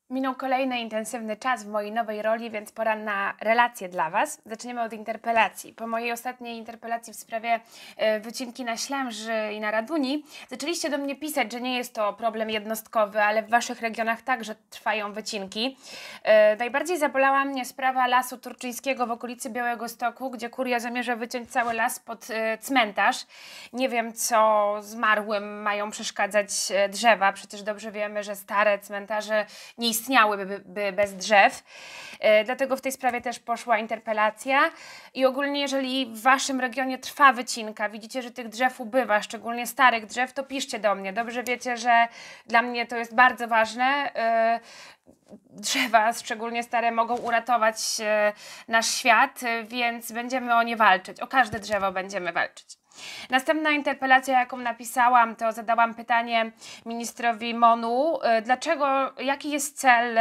Minął kolejny intensywny czas w mojej nowej roli, więc pora na relacje dla Was. Zaczniemy od interpelacji. Po mojej ostatniej interpelacji w sprawie wycinki na Ślęży i na Raduni zaczęliście do mnie pisać, że nie jest to problem jednostkowy, ale w Waszych regionach także trwają wycinki. Najbardziej zabolała mnie sprawa Lasu Turczyńskiego w okolicy Białegostoku, gdzie kuria zamierza wyciąć cały las pod cmentarz. Nie wiem, co zmarłym mają przeszkadzać drzewa. Przecież dobrze wiemy, że stare cmentarze nie istniałyby bez drzew. Dlatego w tej sprawie też poszła interpelacja. I ogólnie, jeżeli w Waszym regionie trwa wycinka, widzicie, że tych drzew ubywa, szczególnie starych drzew, to piszcie do mnie. Dobrze wiecie, że dla mnie to jest bardzo ważne. Drzewa, szczególnie stare, mogą uratować nasz świat, więc będziemy o nie walczyć. O każde drzewo będziemy walczyć. Następna interpelacja, jaką napisałam, to zadałam pytanie ministrowi MON-u, jaki jest cel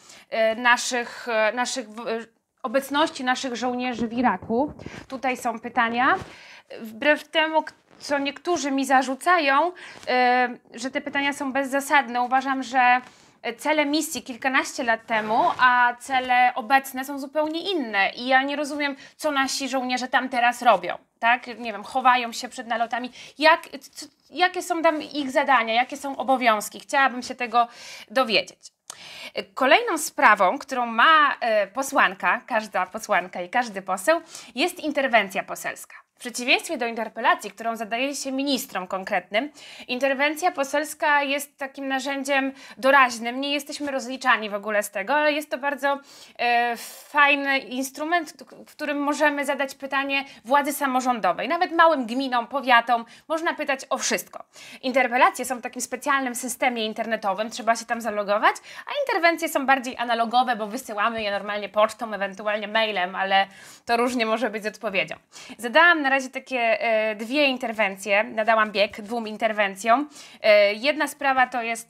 obecności naszych żołnierzy w Iraku. Tutaj są pytania. Wbrew temu, co niektórzy mi zarzucają, że te pytania są bezzasadne, uważam, że cele misji kilkanaście lat temu, a cele obecne są zupełnie inne i ja nie rozumiem, co nasi żołnierze tam teraz robią, tak? Nie wiem, chowają się przed nalotami. Jakie są tam ich zadania, jakie są obowiązki? Chciałabym się tego dowiedzieć. Kolejną sprawą, którą ma posłanka, każda posłanka i każdy poseł, jest interwencja poselska. W przeciwieństwie do interpelacji, którą zadaje się ministrom konkretnym, interwencja poselska jest takim narzędziem doraźnym. Nie jesteśmy rozliczani w ogóle z tego, ale jest to bardzo fajny instrument, w którym możemy zadać pytanie władzy samorządowej. Nawet małym gminom, powiatom można pytać o wszystko. Interpelacje są w takim specjalnym systemie internetowym, trzeba się tam zalogować, a interwencje są bardziej analogowe, bo wysyłamy je normalnie pocztą, ewentualnie mailem, ale to różnie może być z odpowiedzią. Zadałam na razie takie dwie interwencje, nadałam bieg dwóm interwencjom. Jedna sprawa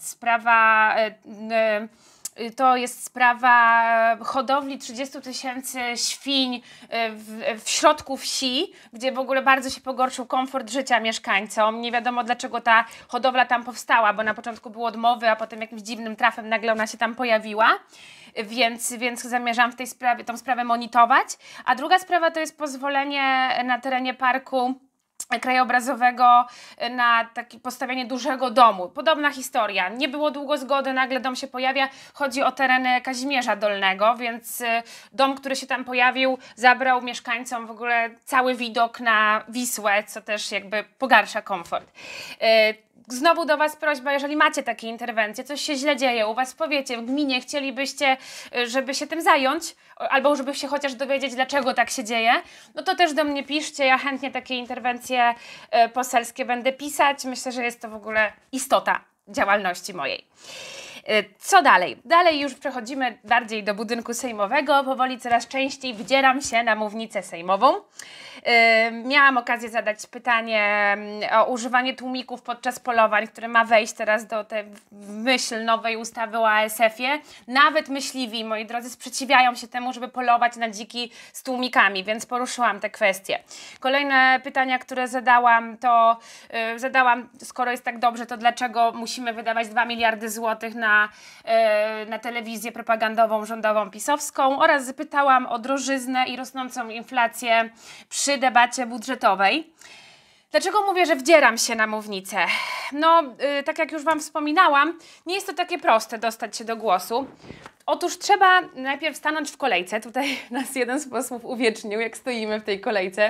to jest sprawa hodowli 30 000 świń w środku wsi, gdzie w ogóle bardzo się pogorszył komfort życia mieszkańcom. Nie wiadomo, dlaczego ta hodowla tam powstała, bo na początku było odmowy, a potem jakimś dziwnym trafem nagle ona się tam pojawiła. Więc zamierzam w tej sprawie, tą sprawę monitorować. A druga sprawa to jest pozwolenie na terenie parku krajobrazowego na takie postawienie dużego domu. Podobna historia. Nie było długo zgody, nagle dom się pojawia. Chodzi o tereny Kazimierza Dolnego, więc dom, który się tam pojawił, zabrał mieszkańcom w ogóle cały widok na Wisłę, co też jakby pogarsza komfort. Znowu do Was prośba, jeżeli macie takie interwencje, coś się źle dzieje u Was w powiecie, w gminie, chcielibyście, żeby się tym zająć, albo żeby się chociaż dowiedzieć, dlaczego tak się dzieje, no to też do mnie piszcie, ja chętnie takie interwencje poselskie będę pisać. Myślę, że jest to w ogóle istota działalności mojej. Co dalej? Dalej już przechodzimy bardziej do budynku sejmowego. Powoli coraz częściej wdzieram się na mównicę sejmową. Miałam okazję zadać pytanie o używanie tłumików podczas polowań, które ma wejść teraz do tej myśl nowej ustawy o ASF-ie. Nawet myśliwi, moi drodzy, sprzeciwiają się temu, żeby polować na dziki z tłumikami, więc poruszyłam te kwestie. Kolejne pytania, które zadałam, skoro jest tak dobrze, to dlaczego musimy wydawać 2 miliardy złotych na telewizję propagandową rządową pisowską, oraz zapytałam o drożyznę i rosnącą inflację przy debacie budżetowej. Dlaczego mówię, że wdzieram się na mównicę? No, tak jak już Wam wspominałam, nie jest to takie proste dostać się do głosu. Otóż trzeba najpierw stanąć w kolejce. Tutaj nas jeden z posłów uwiecznił, jak stoimy w tej kolejce.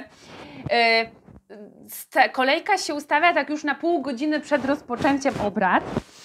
Kolejka się ustawia tak już na pół godziny przed rozpoczęciem obrad.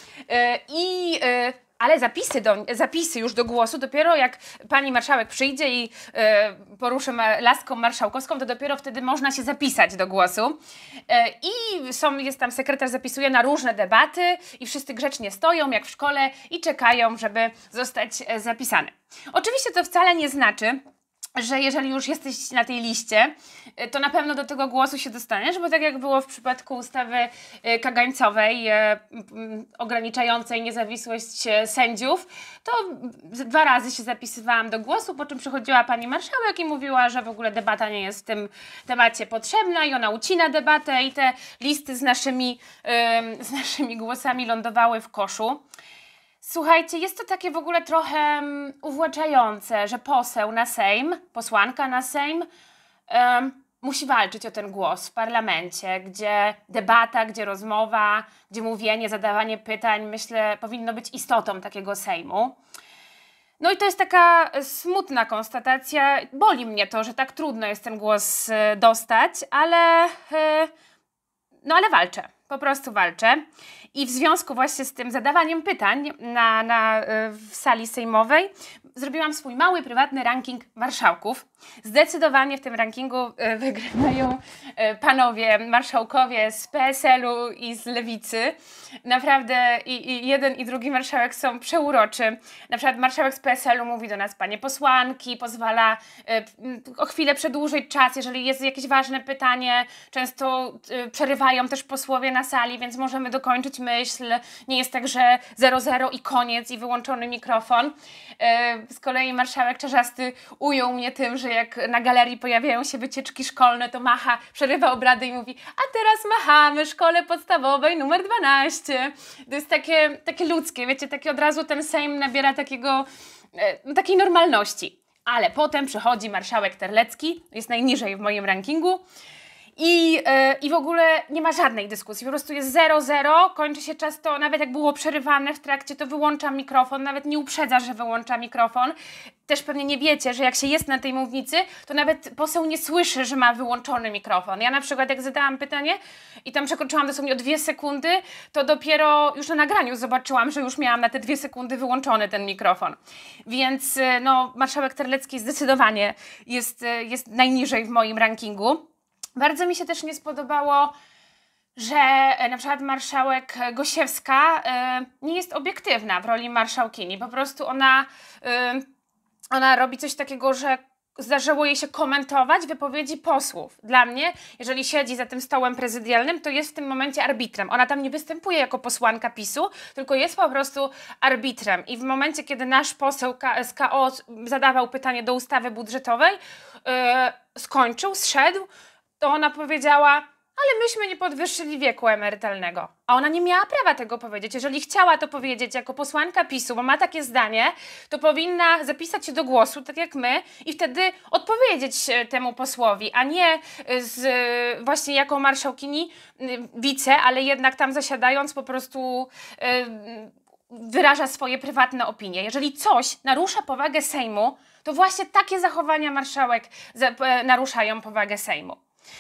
Ale zapisy już do głosu dopiero jak pani marszałek przyjdzie i poruszy laską marszałkowską, to dopiero wtedy można się zapisać do głosu. Jest tam sekretarz, zapisuje na różne debaty i wszyscy grzecznie stoją jak w szkole i czekają, żeby zostać zapisane. Oczywiście to wcale nie znaczy, że jeżeli już jesteś na tej liście, to na pewno do tego głosu się dostaniesz, bo tak jak było w przypadku ustawy kagańcowej ograniczającej niezawisłość sędziów, to 2 razy się zapisywałam do głosu, po czym przychodziła pani marszałek i mówiła, że w ogóle debata nie jest w tym temacie potrzebna i ona ucina debatę i te listy z naszymi głosami lądowały w koszu. Słuchajcie, jest to takie w ogóle trochę uwłaczające, że poseł na Sejm, posłanka na Sejm musi walczyć o ten głos w parlamencie, gdzie debata, gdzie rozmowa, gdzie mówienie, zadawanie pytań, myślę, powinno być istotą takiego Sejmu. No i to jest taka smutna konstatacja. Boli mnie to, że tak trudno jest ten głos dostać, ale walczę. Po prostu walczę. I w związku właśnie z tym zadawaniem pytań w sali sejmowej zrobiłam swój mały, prywatny ranking marszałków. Zdecydowanie w tym rankingu wygrywają panowie marszałkowie z PSL-u i z Lewicy. Naprawdę i jeden i drugi marszałek są przeuroczy. Na przykład marszałek z PSL-u mówi do nas: panie posłanki, pozwala o chwilę przedłużyć czas, jeżeli jest jakieś ważne pytanie. Często przerywają też posłowie na sali, więc możemy dokończyć myśl. Nie jest tak, że 0-0 i koniec i wyłączony mikrofon. Z kolei marszałek Czarzasty ujął mnie tym, że jak na galerii pojawiają się wycieczki szkolne, to macha, przerywa obrady i mówi: a teraz machamy szkole podstawowej numer 12. To jest takie ludzkie, wiecie, takie od razu ten Sejm nabiera takiej normalności. Ale potem przychodzi marszałek Terlecki, jest najniżej w moim rankingu. I w ogóle nie ma żadnej dyskusji, po prostu jest 0-0, kończy się czas, to nawet jak było przerywane w trakcie, to wyłącza mikrofon, nawet nie uprzedza, że wyłącza mikrofon. Też pewnie nie wiecie, że jak się jest na tej mównicy, to nawet poseł nie słyszy, że ma wyłączony mikrofon. Ja na przykład jak zadałam pytanie i tam przekroczyłam dosłownie o 2 sekundy, to dopiero już na nagraniu zobaczyłam, że już miałam na te 2 sekundy wyłączony ten mikrofon. Więc no, marszałek Terlecki zdecydowanie jest najniżej w moim rankingu. Bardzo mi się też nie spodobało, że na przykład marszałek Gosiewska nie jest obiektywna w roli marszałkini. Po prostu ona robi coś takiego, że zdarzyło jej się komentować wypowiedzi posłów. Dla mnie, jeżeli siedzi za tym stołem prezydialnym, to jest w tym momencie arbitrem. Ona tam nie występuje jako posłanka PiS-u, tylko jest po prostu arbitrem. I w momencie, kiedy nasz poseł z KO zadawał pytanie do ustawy budżetowej, skończył, zszedł, to ona powiedziała: ale myśmy nie podwyższyli wieku emerytalnego. A ona nie miała prawa tego powiedzieć. Jeżeli chciała to powiedzieć jako posłanka PiS-u, bo ma takie zdanie, to powinna zapisać się do głosu, tak jak my, i wtedy odpowiedzieć temu posłowi, a nie właśnie jako marszałkini wice, ale jednak tam zasiadając po prostu wyraża swoje prywatne opinie. Jeżeli coś narusza powagę Sejmu, to właśnie takie zachowania marszałek naruszają powagę Sejmu.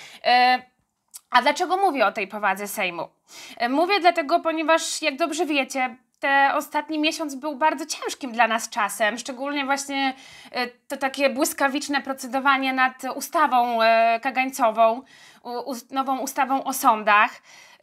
A dlaczego mówię o tej powadze Sejmu? Mówię dlatego, ponieważ jak dobrze wiecie, ten ostatni miesiąc był bardzo ciężkim dla nas czasem, szczególnie właśnie to takie błyskawiczne procedowanie nad ustawą kagańcową, nową ustawą o sądach.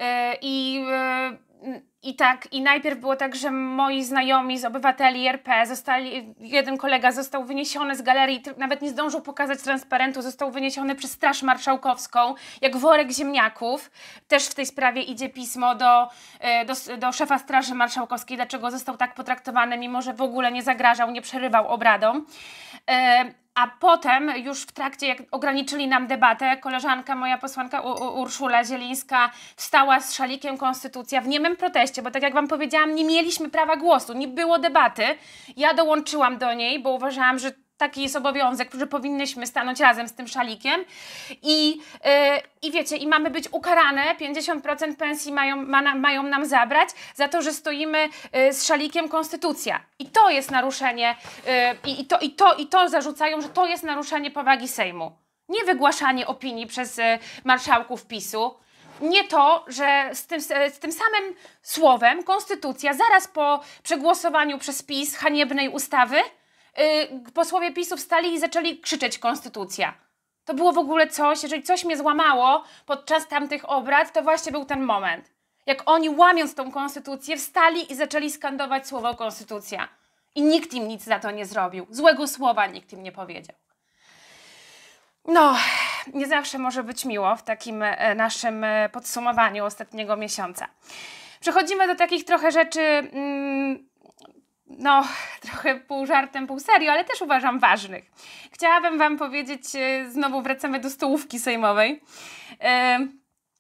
I najpierw było tak, że moi znajomi z Obywateli RP jeden kolega został wyniesiony z galerii, nawet nie zdążył pokazać transparentu, został wyniesiony przez Straż Marszałkowską, jak worek ziemniaków. Też w tej sprawie idzie pismo do szefa Straży Marszałkowskiej, dlaczego został tak potraktowany, mimo że w ogóle nie zagrażał, nie przerywał obradom. A potem już w trakcie, jak ograniczyli nam debatę, koleżanka moja posłanka Urszula Zielińska wstała z szalikiem Konstytucja w niemym proteście, bo tak jak wam powiedziałam, nie mieliśmy prawa głosu, nie było debaty. Ja dołączyłam do niej, bo uważałam, że taki jest obowiązek, że powinnyśmy stanąć razem z tym szalikiem i wiecie, i mamy być ukarane, 50% pensji mają nam zabrać za to, że stoimy z szalikiem Konstytucja. I to jest naruszenie, i to zarzucają, że to jest naruszenie powagi Sejmu. Nie wygłaszanie opinii przez marszałków PiS-u. Nie to, że z tym samym słowem Konstytucja zaraz po przegłosowaniu przez PiS haniebnej ustawy posłowie PiS-u wstali i zaczęli krzyczeć Konstytucja. To było w ogóle coś, jeżeli coś mnie złamało podczas tamtych obrad, to właśnie był ten moment. Jak oni, łamiąc tą Konstytucję, wstali i zaczęli skandować słowo Konstytucja. I nikt im nic za to nie zrobił. Złego słowa nikt im nie powiedział. No, nie zawsze może być miło w takim naszym podsumowaniu ostatniego miesiąca. Przechodzimy do takich trochę rzeczy, no, trochę pół żartem, pół serio, ale też uważam ważnych. Chciałabym wam powiedzieć, znowu wracamy do stołówki sejmowej.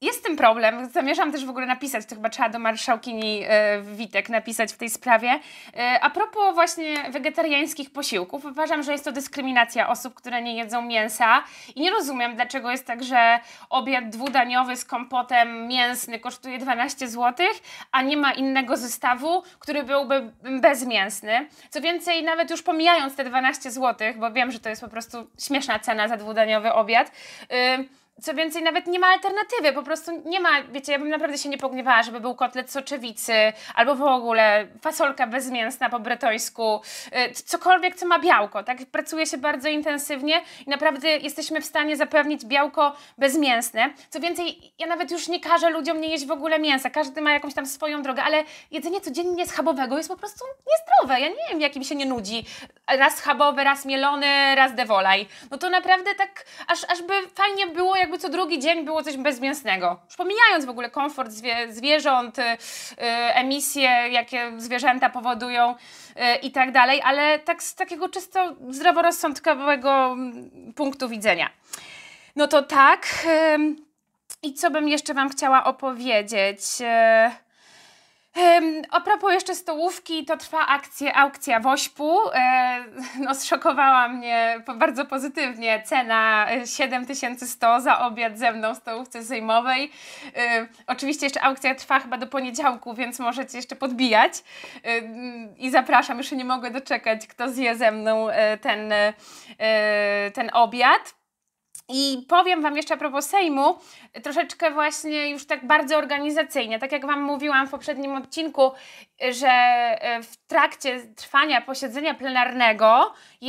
jest z tym problem. Zamierzam też w ogóle napisać, to chyba trzeba do marszałkini Witek napisać w tej sprawie. A propos właśnie wegetariańskich posiłków, uważam, że jest to dyskryminacja osób, które nie jedzą mięsa i nie rozumiem, dlaczego jest tak, że obiad dwudaniowy z kompotem mięsny kosztuje 12 zł, a nie ma innego zestawu, który byłby bezmięsny. Co więcej, nawet już pomijając te 12 zł, bo wiem, że to jest po prostu śmieszna cena za dwudaniowy obiad, co więcej, nawet nie ma alternatywy, po prostu nie ma, wiecie, ja bym naprawdę się nie pogniewała, żeby był kotlet soczewicy, albo w ogóle fasolka bezmięsna po bretońsku, cokolwiek, co ma białko, tak? Pracuje się bardzo intensywnie i naprawdę jesteśmy w stanie zapewnić białko bezmięsne. Co więcej, ja nawet już nie każę ludziom nie jeść w ogóle mięsa, każdy ma jakąś tam swoją drogę, ale jedzenie codziennie schabowego jest po prostu niezdrowe, ja nie wiem, jak mi się nie nudzi. Raz schabowy, raz mielony, raz devolaj. No to naprawdę tak, aż by fajnie było, jakby co drugi dzień było coś bezmięsnego. Już pomijając w ogóle komfort zwierząt, emisje, jakie zwierzęta powodują i tak dalej, ale tak z takiego czysto zdroworozsądkowego punktu widzenia. No to tak. I co bym jeszcze Wam chciała opowiedzieć? A propos jeszcze stołówki, to trwa aukcja Wośpu. No, zszokowała mnie bardzo pozytywnie cena 7100 za obiad ze mną w stołówce sejmowej. Oczywiście jeszcze aukcja trwa chyba do poniedziałku, więc możecie jeszcze podbijać. I zapraszam, już się nie mogę doczekać, kto zje ze mną ten obiad. I powiem Wam jeszcze a propos Sejmu, troszeczkę właśnie już tak bardzo organizacyjnie, tak jak Wam mówiłam w poprzednim odcinku, że w trakcie trwania posiedzenia plenarnego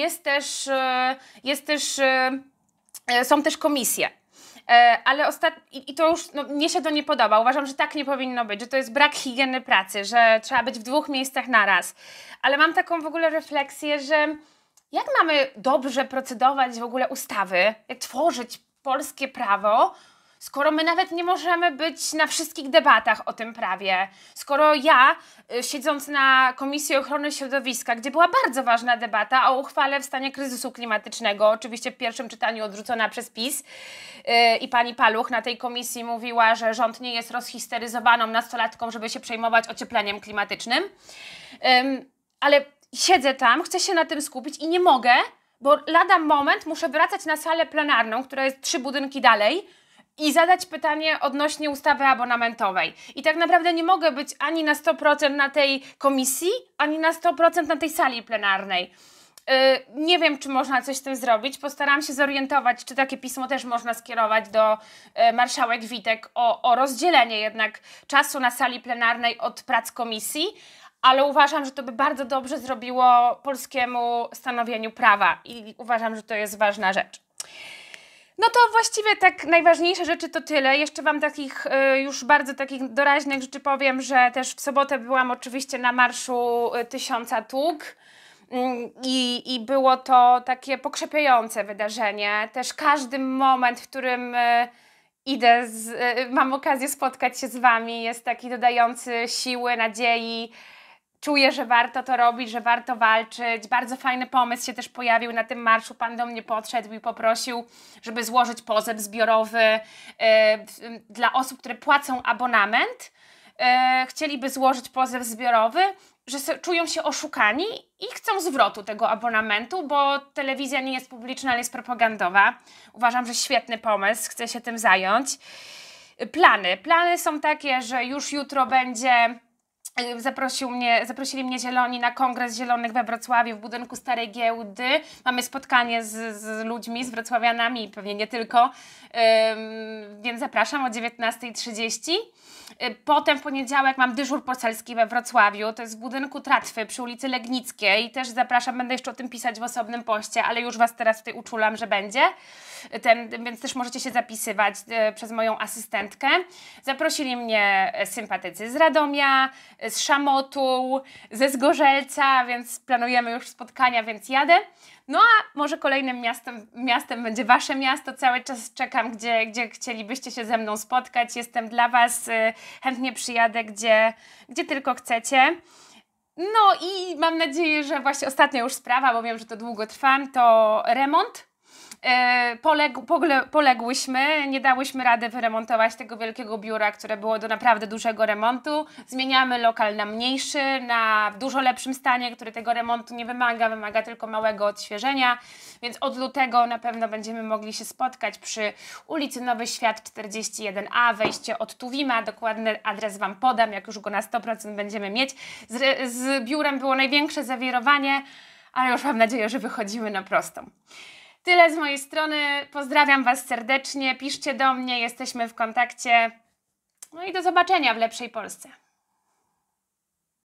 są też komisje. Ale i to już mnie się to nie podoba. Uważam, że tak nie powinno być, że to jest brak higieny pracy, że trzeba być w 2 miejscach naraz. Ale mam taką w ogóle refleksję, że jak mamy dobrze procedować w ogóle ustawy, jak tworzyć polskie prawo, skoro my nawet nie możemy być na wszystkich debatach o tym prawie, skoro ja, siedząc na Komisji Ochrony Środowiska, gdzie była bardzo ważna debata o uchwale w stanie kryzysu klimatycznego, oczywiście w pierwszym czytaniu odrzucona przez PiS, i pani Paluch na tej komisji mówiła, że rząd nie jest rozhisteryzowaną nastolatką, żeby się przejmować ociepleniem klimatycznym, ale siedzę tam, chcę się na tym skupić i nie mogę, bo lada moment muszę wracać na salę plenarną, która jest 3 budynki dalej i zadać pytanie odnośnie ustawy abonamentowej. I tak naprawdę nie mogę być ani na 100% na tej komisji, ani na 100% na tej sali plenarnej. Nie wiem, czy można coś z tym zrobić. Postaram się zorientować, czy takie pismo też można skierować do marszałek Witek o rozdzielenie jednak czasu na sali plenarnej od prac komisji, ale uważam, że to by bardzo dobrze zrobiło polskiemu stanowieniu prawa i uważam, że to jest ważna rzecz. No to właściwie tak najważniejsze rzeczy to tyle. Jeszcze Wam takich już bardzo takich doraźnych rzeczy powiem, że też w sobotę byłam oczywiście na Marszu 1000 Tług i było to takie pokrzepiające wydarzenie. Też każdy moment, w którym mam okazję spotkać się z Wami, jest taki dodający siły, nadziei. Czuję, że warto to robić, że warto walczyć. Bardzo fajny pomysł się też pojawił na tym marszu. Pan do mnie podszedł i poprosił, żeby złożyć pozew zbiorowy dla osób, które płacą abonament. Chcieliby złożyć pozew zbiorowy, że czują się oszukani i chcą zwrotu tego abonamentu, bo telewizja nie jest publiczna, ale jest propagandowa. Uważam, że świetny pomysł, chcę się tym zająć. Plany są takie, że już jutro będzie... Zaprosili mnie Zieloni na Kongres Zielonych we Wrocławiu w budynku Starej Giełdy. Mamy spotkanie z ludźmi, z wrocławianami i pewnie nie tylko, więc zapraszam o 19:30. Potem w poniedziałek mam dyżur poselski we Wrocławiu, to jest w budynku Tratwy przy ulicy Legnickiej. Też zapraszam, będę jeszcze o tym pisać w osobnym poście, ale już Was teraz tutaj uczulam, że będzie. Więc też możecie się zapisywać przez moją asystentkę. Zaprosili mnie sympatycy z Radomia, z Szamotu, ze Zgorzelca, więc planujemy już spotkania, więc jadę. No a może kolejnym miastem będzie Wasze miasto. Cały czas czekam, gdzie chcielibyście się ze mną spotkać. Jestem dla Was, chętnie przyjadę, gdzie tylko chcecie. No i mam nadzieję, że właśnie ostatnia już sprawa, bo wiem, że to długo trwa, to remont. Poległyśmy, nie dałyśmy rady wyremontować tego wielkiego biura, które było do naprawdę dużego remontu. Zmieniamy lokal na mniejszy, na w dużo lepszym stanie, który tego remontu nie wymaga, wymaga tylko małego odświeżenia, więc od lutego na pewno będziemy mogli się spotkać przy ulicy Nowy Świat 41A, wejście od Tuwima, dokładny adres Wam podam, jak już go na 100% będziemy mieć. Z biurem było największe zawirowanie, ale już mam nadzieję, że wychodzimy na prostą. Tyle z mojej strony. Pozdrawiam Was serdecznie. Piszcie do mnie, jesteśmy w kontakcie. No i do zobaczenia w lepszej Polsce.